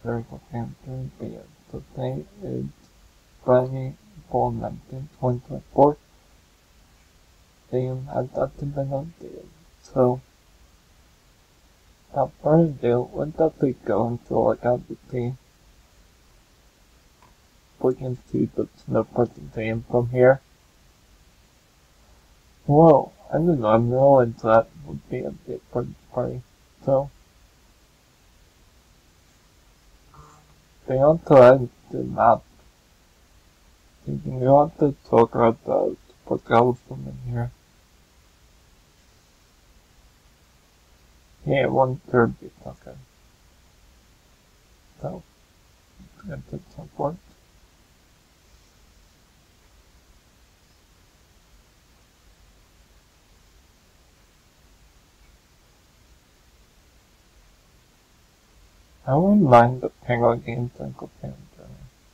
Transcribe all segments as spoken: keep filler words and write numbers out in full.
historical character, but today is Friday, April nineteenth, twenty twenty-four. Game has not been updated. So, without further ado, let's definitely go into look at the team. We can see the snow person team from here. Whoa, I didn't know I'm really into that would be a bit for this party. So, they also added the map. Thinking we want to talk about the support from in here. Yeah, one third bit, okay. So, let's get the support. I wouldn't mind the Penguin game single player journey.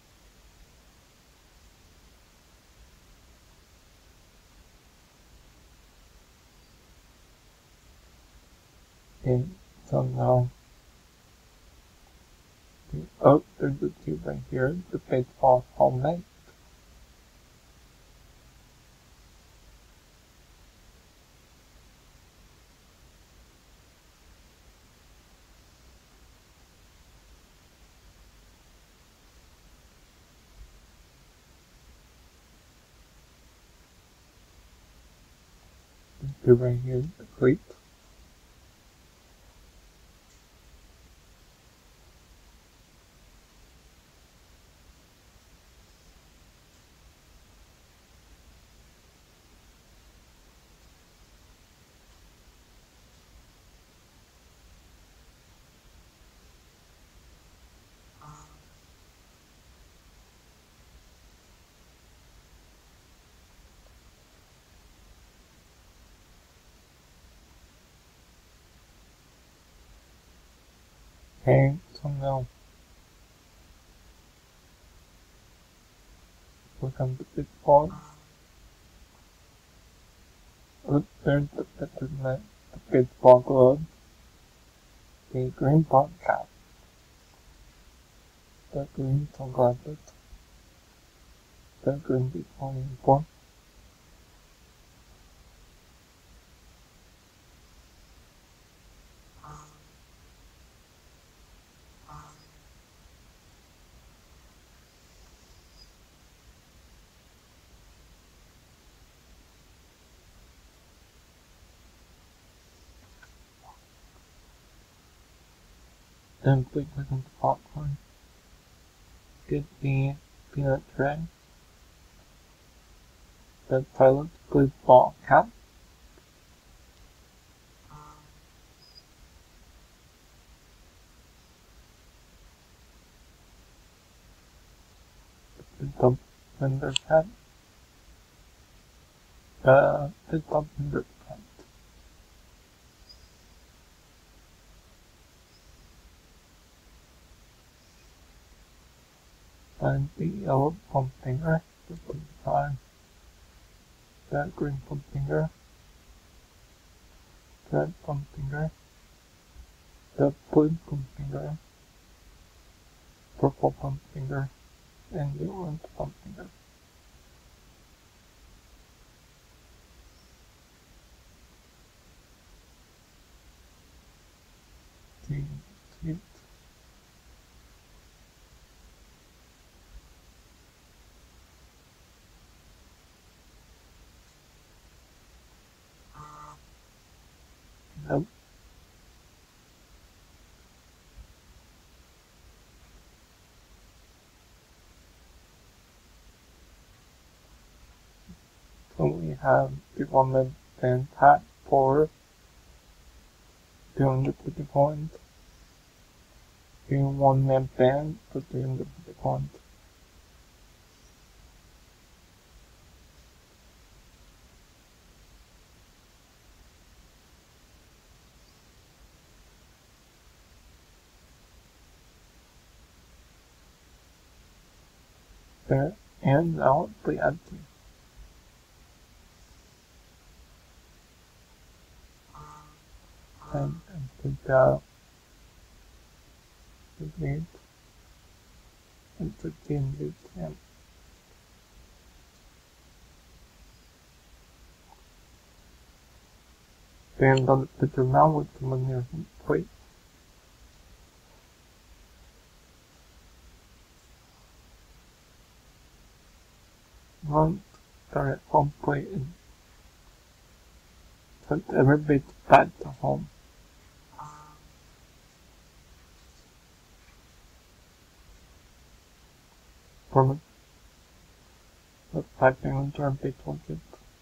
Okay, so now, the, oh, there's the two right here, the baseball helmet. The two right here, the cleat. Okay, so now, look on the baseball. Oh, there's the better net, the baseball glove, the green ball cap, the green sunglasses, the green baseball uniform. Then we click on the popcorn. Get the peanut tray. The pilot blue ball cap. The dump vendor cap. Uh, the dump vendor cap. And the yellow pump finger. The blue time. The green pump finger. Red pump finger. The blue pump finger. Purple pump finger. And the orange pump finger. See, see. Nope. So we have the one-man band hat for two hundred fifty points. The one-man band for three hundred fifty points. There, and now we add to and, and take out the green entertain you can. Then don't put your mouth with the money on your plate. Don't start at home plate and send everybody back to home. From the typing on your big target.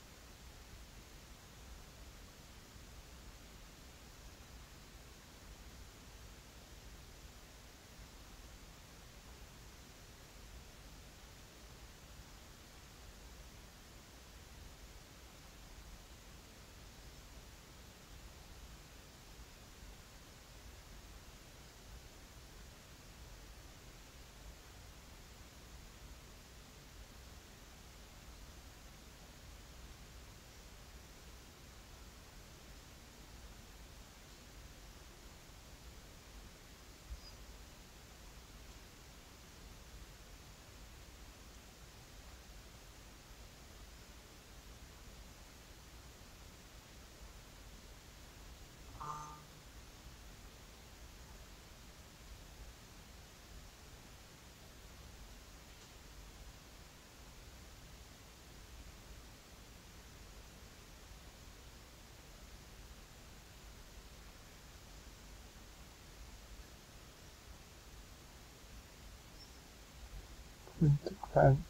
Into fan.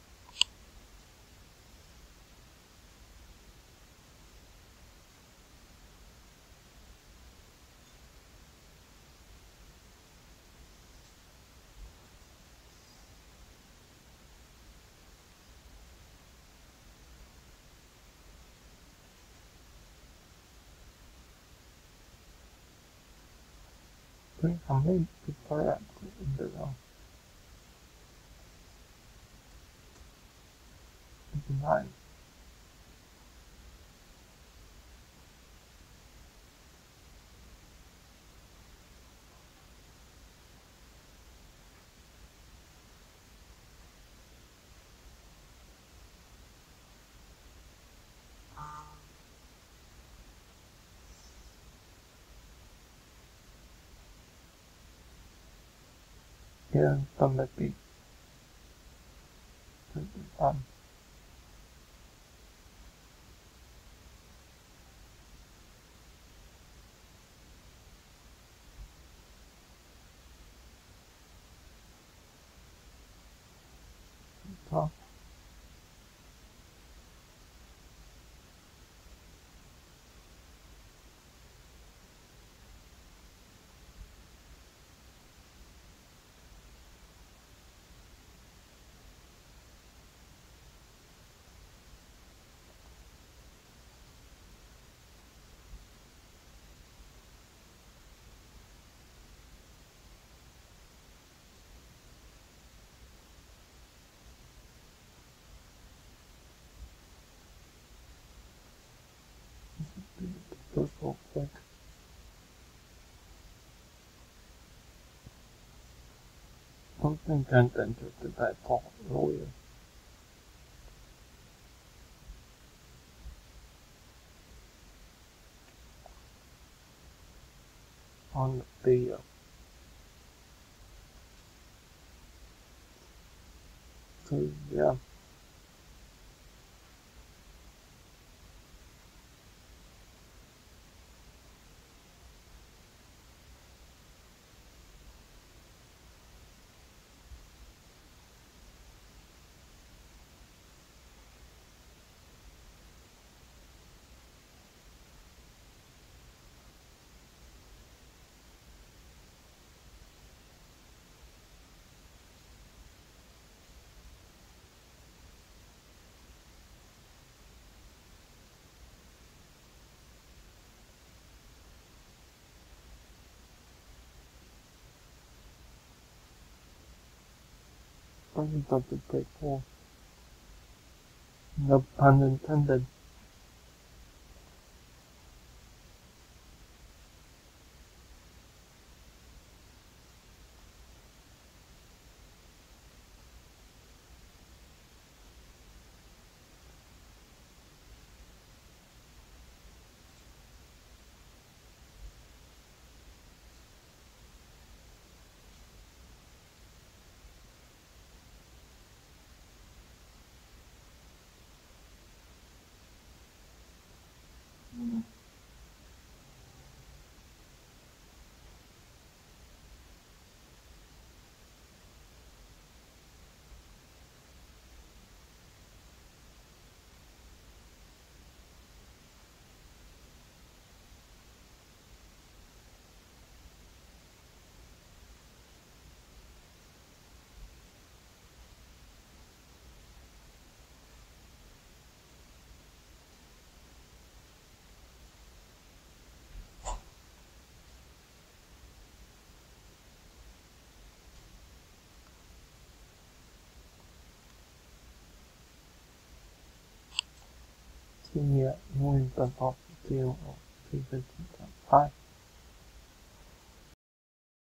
Bring how many people are actually in the room? Nine. Yeah, don't let me. Um, so, do it real quick. Something can't enter the that thought earlier. On the video. So, yeah. Probably something pretty cool. No pun intended. see me at Morning Bug Off zero or three fifteen point five.